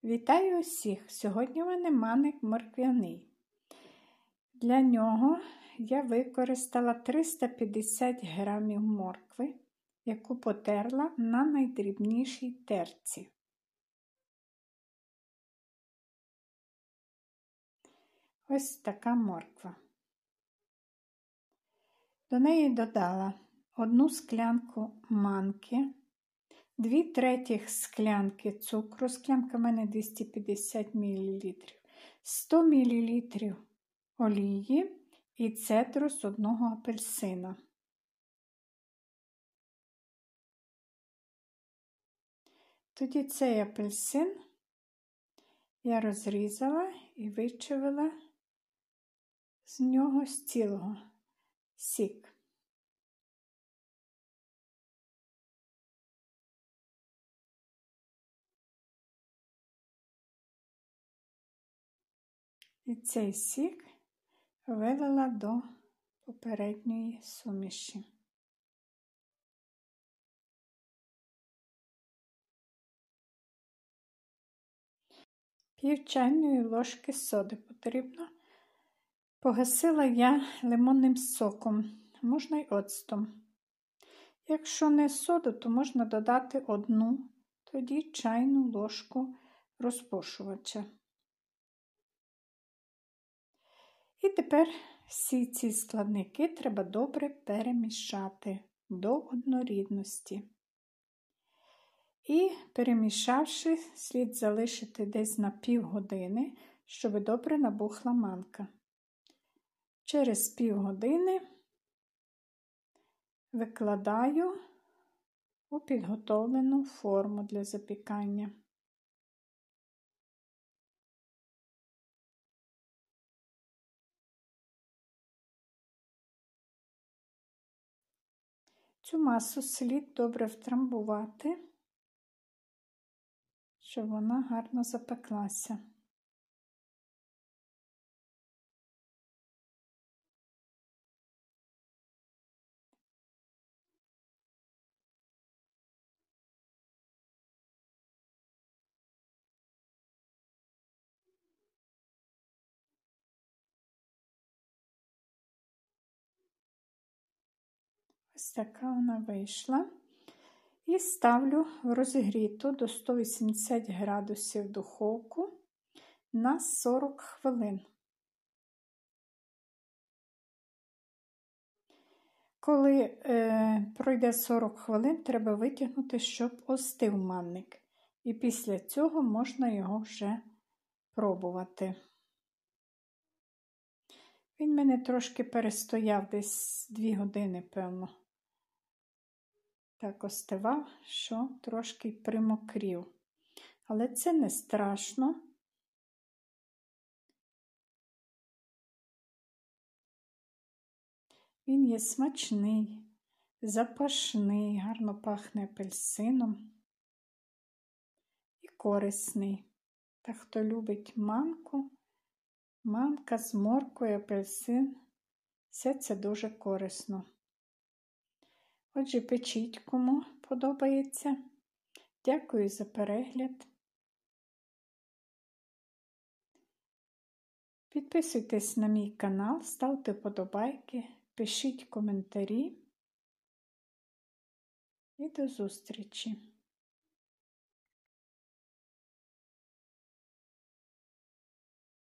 Вітаю усіх! Сьогодні у мене маник морквяний. Для нього я використала 350 грамів моркви, яку потерла на найдрібнішій терці. Ось така морква. До неї додала 1 склянку манки, 2/3 склянки цукру, склянка в мене 250 мл, 100 мл олії і цедру з 1 апельсина. Тоді цей апельсин я розрізала і вичавила з нього з цілого сік. І цей сік вилила до попередньої суміші. Пів чайної ложки соди потрібно. Погасила я лимонним соком, можна й оцтом. Якщо не соду, то можна додати 1 тоді чайну ложку розпушувача. І тепер всі ці складники треба добре перемішати до однорідності. І перемішавши, слід залишити десь на півгодини, щоб добре набухла манка. Через півгодини викладаю у підготовлену форму для запікання. Цю масу слід добре втрамбувати, щоб вона гарно запеклася. Ось така вона вийшла. І ставлю в розігріту до 180 градусів духовку на 40 хвилин. Коли пройде 40 хвилин, треба витягнути, щоб остив манник. І після цього можна його вже пробувати. Він мене трошки перестояв, десь 2 години, певно. Так остивав, що трошки примокрів. Але це не страшно. Він є смачний, запашний, гарно пахне апельсином і корисний. Та хто любить манку, манка з морквою, апельсин, все це дуже корисно. Отже, печіть, кому подобається. Дякую за перегляд. Підписуйтесь на мій канал, ставте вподобайки, пишіть коментарі. І до зустрічі!